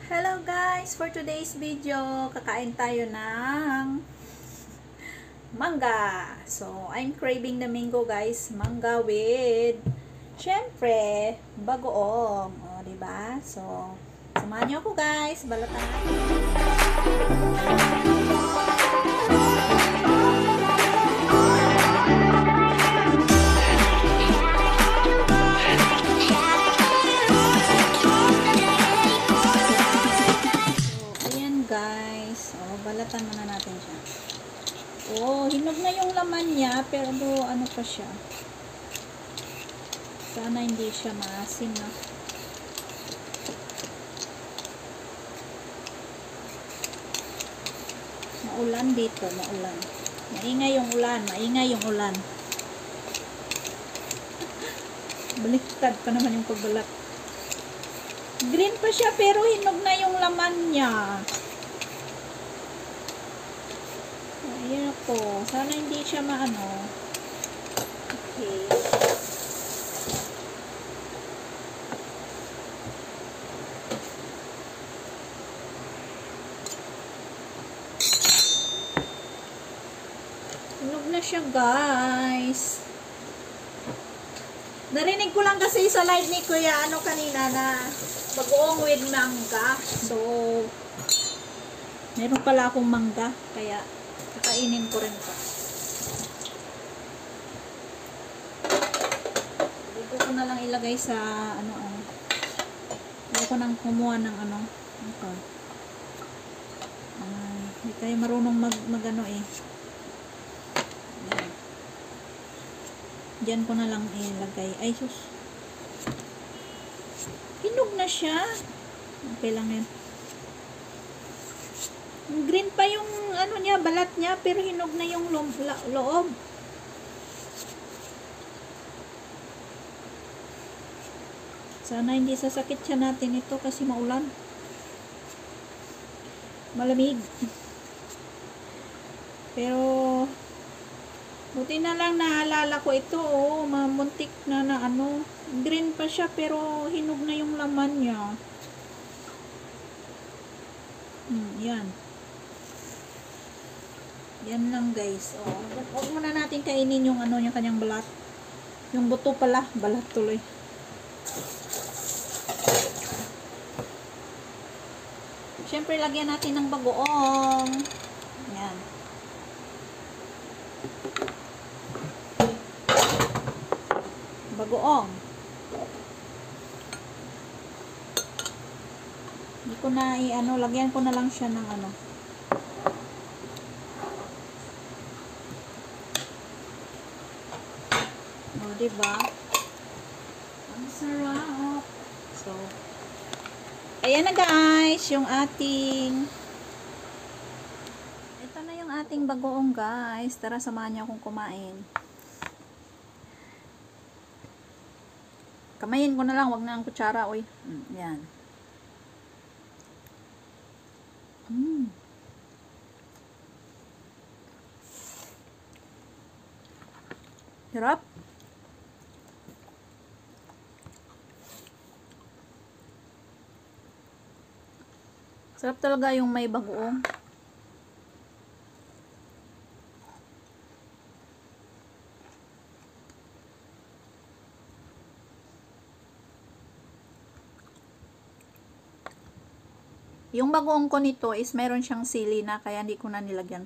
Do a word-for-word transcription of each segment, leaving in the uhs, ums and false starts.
Hello guys! For today's video, kakain tayo ng mangga. So, I'm craving the mango guys. Mangga with, syempre, bagoong. O, diba? So, samahan niyo ako guys. Balatan natin. Guys, oh, balatan muna natin siya. Oh, hinog na yung laman niya, pero ano pa siya. Sana hindi siya maasim na. Maulan dito, maulan. Maingay yung ulan, maingay yung ulan. Baliktad pa naman yung pagbalat. Green pa siya, pero hinog na yung laman niya. Ayan ako. Sana hindi siya maano. Okay. Hinog na siya, guys. Narinig ko lang kasi sa live ni Kuya ano kanina na bagoong with mangga. So, meron pala akong mangga. Kaya, kakainin ko rin ito. Dito ko na lang ilagay sa ano ano. Dito ko nang kumuha ng ano. Okay. Uh, hindi tayo marunong mag, mag ano eh. Ayan. Diyan ko na lang ilagay. Ay sus. Hinog na siya. Okay lang yan. Green pa yung ano niya, balat niya, pero hinog na yung lo loob. Sana hindi sasakit siya natin ito kasi maulan. Malamig. Pero buti na lang naalala ko ito, oh, mamuntik na na ano. Green pa siya pero hinog na yung laman niya. Hmm, yan. Yan lang guys. Oh, huwag muna natin kainin yung ano, yung kanyang balat. Yung buto pala, balat tuloy. Siyempre lagyan natin ng bagoong. Yan. Bagoong. Hindi ko na i-ano, lagyan ko na lang siya ng ano. O, diba? Ang sarap. So, ayan na guys, yung ating ito na yung ating bagoong guys. Tara, samahan niyo akong kumain. Kamayin ko na lang, wag na ang kutsara, oy. Mm, yan. Mm. Sarap. Sarap talaga yung may bagoong. Yung bagoong ko nito is meron siyang sili na kaya hindi ko na nilagyan.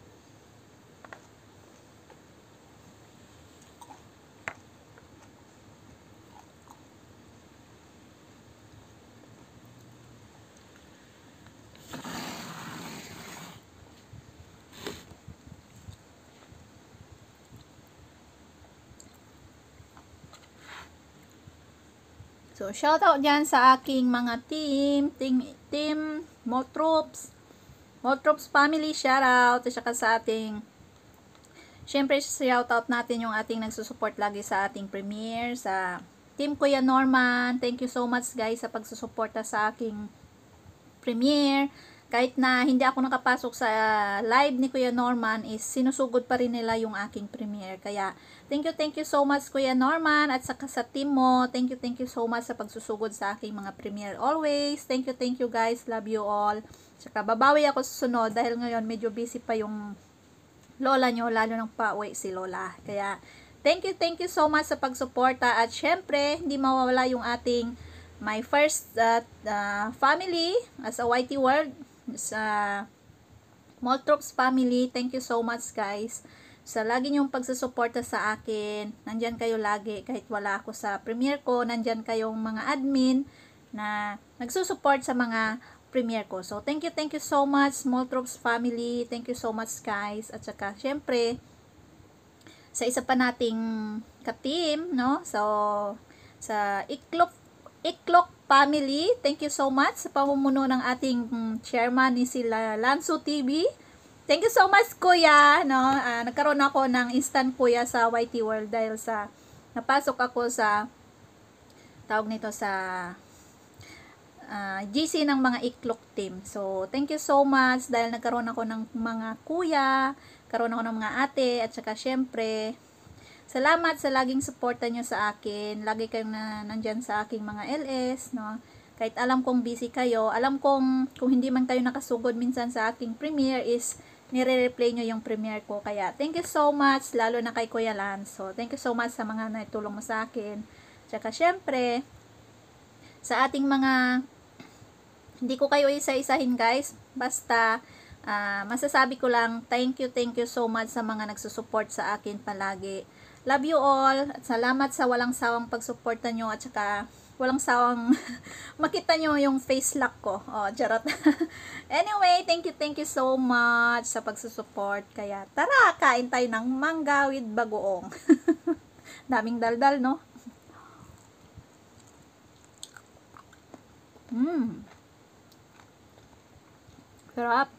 So, shout out dyan sa aking mga team, team, team, Motroops, Motroops family, shout out, at saka sa ating, syempre, shout out natin yung ating nagsusupport lagi sa ating premiere, sa Team Kuya Norman, thank you so much guys sa pagsusuporta sa aking premiere, kahit na hindi ako nakapasok sa live ni Kuya Norman, is sinusugod pa rin nila yung aking premiere. Kaya, thank you, thank you so much Kuya Norman, at saka sa team mo. Thank you, thank you so much sa pagsusugod sa aking mga premiere always. Thank you, thank you guys. Love you all. Saka, babawi ako sa sunod dahil ngayon medyo busy pa yung lola nyo, lalo nang pauwi si lola. Kaya, thank you, thank you so much sa pagsuporta. At syempre, hindi mawawala yung ating my first uh, uh, family as a Y T World, sa Moltrops family. Thank you so much guys sa lagi niyong pagsusuporta sa akin. Nandyan kayo lagi kahit wala ako sa premiere ko. Nandyan kayong mga admin na nagsusupport sa mga premiere ko. So thank you, thank you so much Moltrops family. Thank you so much guys. At saka syempre sa isa pa nating ka-team, no? So sa Iklop Iklok family, thank you so much sa pamumuno ng ating chairman ni sila Lanzo T V. Thank you so much kuya, no? Uh, nagkaroon ako ng instant kuya sa Y T World dahil sa napasok ako sa tawag nito sa uh, G C ng mga Iklok team. So, thank you so much dahil nagkaroon ako ng mga kuya, karoon ako ng mga ate, at saka syempre salamat sa laging suporta nyo sa akin. Lagi kayong na, nandyan sa aking mga L S, no? Kahit alam kong busy kayo, alam kong kung hindi man kayo nakasugod minsan sa aking premiere is nire-replay nyo yung premiere ko. Kaya, thank you so much, lalo na kay Kuya Lance. So, thank you so much sa mga naitulong mo sa akin. Tsaka, syempre, sa ating mga, hindi ko kayo isa-isahin guys, basta, uh, masasabi ko lang, thank you, thank you so much sa mga nagsusupport sa akin palagi. Love you all, at salamat sa walang sawang pagsuporta nyo, at saka walang sawang makita nyo yung face lock ko. Oh, charot. Anyway, thank you, thank you so much sa pagsusupport. Kaya, tara, kain tayo ng mangga with bagoong. Daming daldal, no? Mmm. Sarap.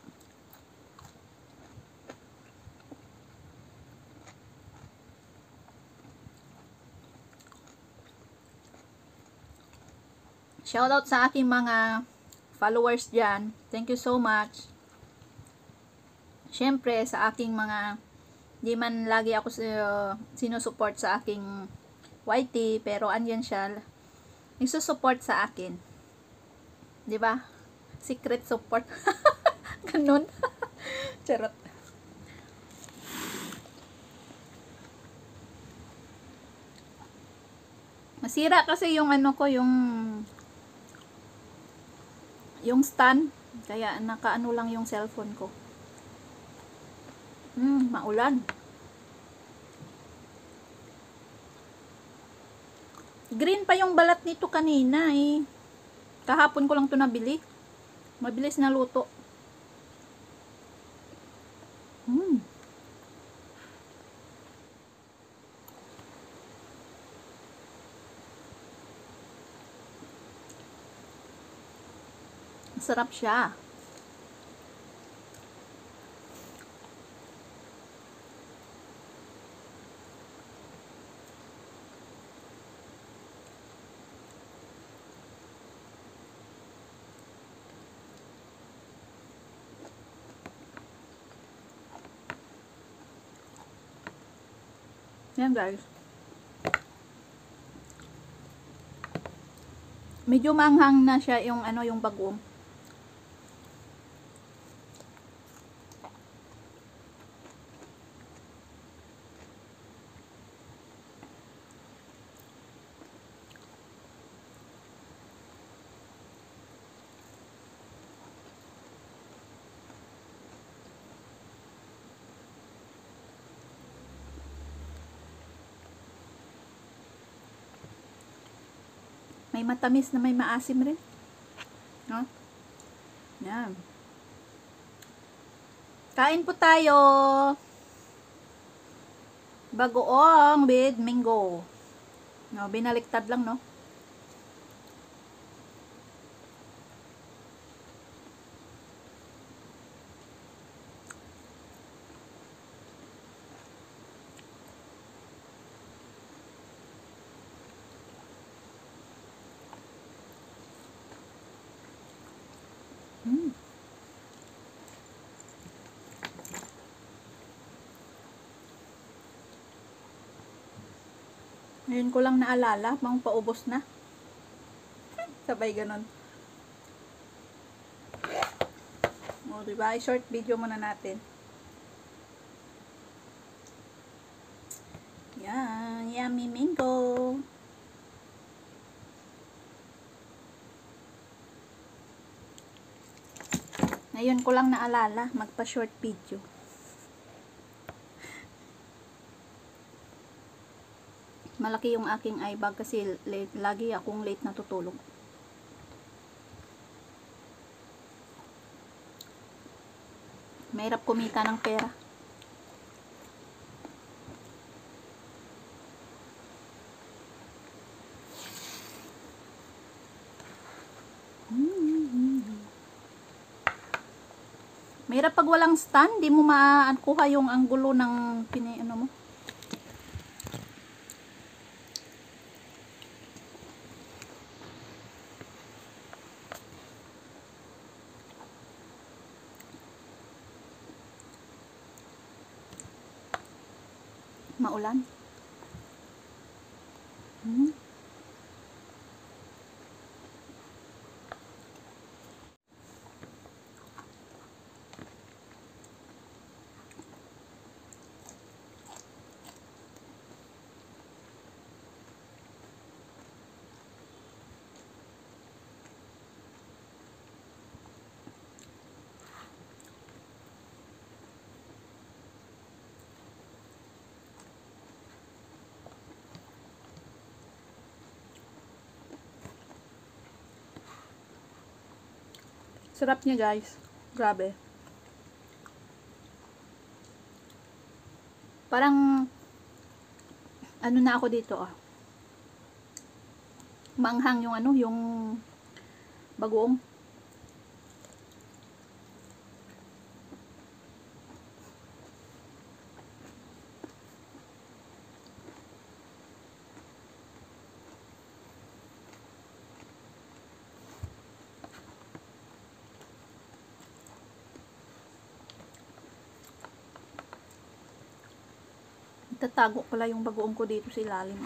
Shoutout sa aking mga followers dyan. Thank you so much. Siyempre, sa aking mga, di man lagi ako uh, sinusupport sa aking Y T, pero andyan siya, nagsusupport sa akin. Di ba? Secret support. Ganun. Charot. Masira kasi yung ano ko, yung yung stand, kaya nakaano lang yung cellphone ko. Hmm, maulan. Green pa yung balat nito kanina eh. Kahapon ko lang to nabili. Mabilis na luto. Hmm. Sarap siya. Yan guys. Medyo manghang na siya yung ano, yung bagoong. May matamis na may maasim rin. No? Yan. Kain po tayo. Bagoong with mango. No, binaliktad lang, no? Mm. Ngayon ko lang naalala, mang paubos na. Sabay ganon. O, diba? I-short video muna natin. Yan, yummy mango. Ngayon ko lang naalala, magpa-short video. Malaki yung aking eye bag kasi late, lagi akong late natutulog. Mahirap kumita ng pera. Mahirap pag walang stand, di mo maakuha yung anggulo ng pini, ano mo. Maulan. Hmm. Sarap niya, guys. Grabe. Parang ano na ako dito, ah. Maanghang yung ano, yung bagoong. Tatago pala yung bagoong ko dito sa ilalim.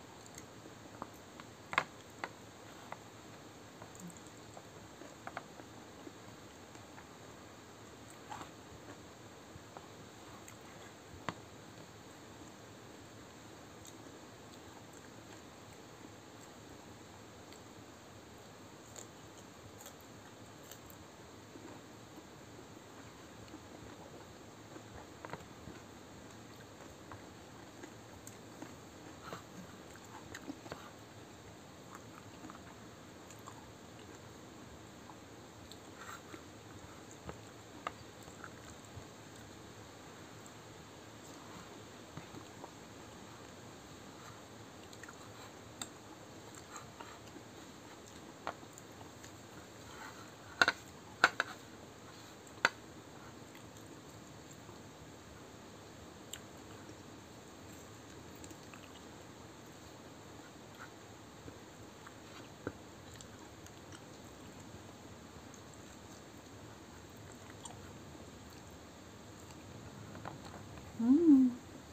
Mm.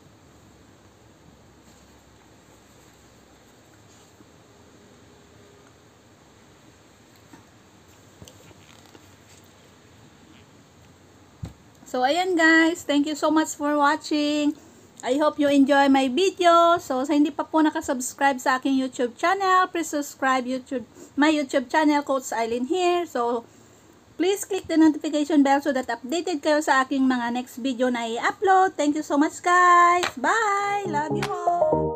So, ayan guys. Thank you so much for watching. I hope you enjoy my video. So, sa hindi pa po nakasubscribe sa aking YouTube channel, please subscribe YouTube, my YouTube channel, Coach Eileen here. So, please click the notification bell so that updated kayo sa aking mga next video na i-upload. Thank you so much guys. Bye! Love you all!